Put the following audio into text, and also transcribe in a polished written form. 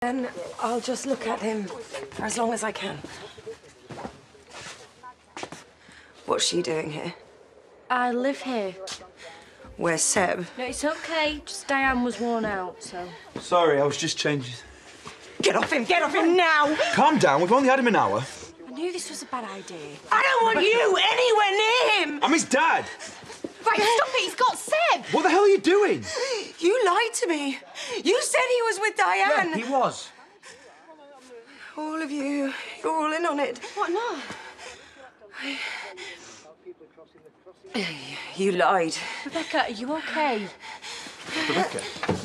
Then I'll just look at him for as long as I can. What's she doing here? I live here. Where's Seb? No, it's okay. Just Diane was worn out, so... Sorry, I was just changing. Get off him now! Calm down, we've only had him an hour. I knew this was a bad idea. I don't want you anywhere near him! I'm his dad! Right, stop it, he's got Seb! What the hell are you doing? You lied to me. You said he was with Diane. Yeah, he was. All of you, you're all in on it. What, no? You lied. Rebecca, are you okay? Rebecca?